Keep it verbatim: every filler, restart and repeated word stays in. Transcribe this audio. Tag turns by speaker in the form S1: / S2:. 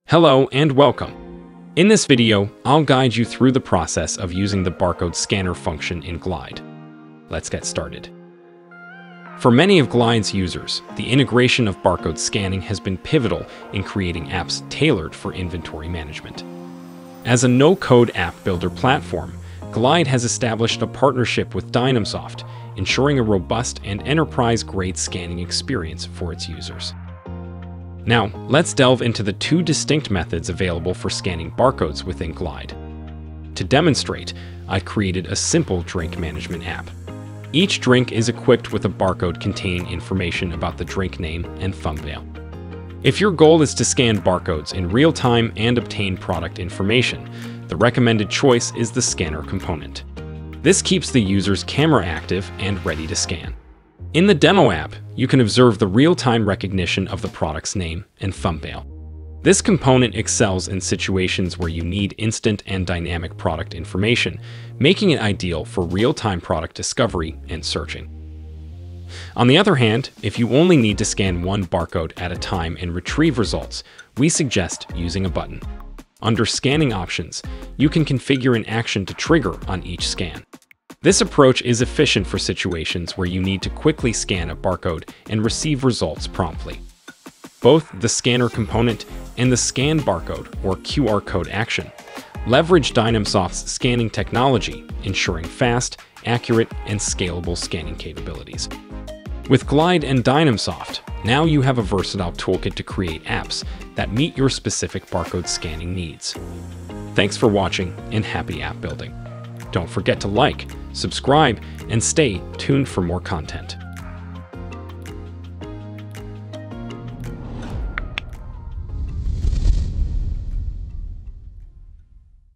S1: Hello and welcome. In this video, I'll guide you through the process of using the barcode scanner function in Glide. Let's get started. For many of Glide's users, the integration of barcode scanning has been pivotal in creating apps tailored for inventory management. As a no-code app builder platform, Glide has established a partnership with Dynamsoft, ensuring a robust and enterprise-grade scanning experience for its users. Now, let's delve into the two distinct methods available for scanning barcodes within Glide. To demonstrate, I created a simple drink management app. Each drink is equipped with a barcode containing information about the drink name and thumbnail. If your goal is to scan barcodes in real time and obtain product information, the recommended choice is the scanner component. This keeps the user's camera active and ready to scan. In the demo app, you can observe the real-time recognition of the product's name and thumbnail. This component excels in situations where you need instant and dynamic product information, making it ideal for real-time product discovery and searching. On the other hand, if you only need to scan one barcode at a time and retrieve results, we suggest using a button. Under Scanning Options, you can configure an action to trigger on each scan. This approach is efficient for situations where you need to quickly scan a barcode and receive results promptly. Both the scanner component and the scan barcode or Q R code action leverage Dynamsoft's scanning technology, ensuring fast, accurate, and scalable scanning capabilities. With Glide and Dynamsoft, now you have a versatile toolkit to create apps that meet your specific barcode scanning needs. Thanks for watching and happy app building. Don't forget to like, subscribe, and stay tuned for more content.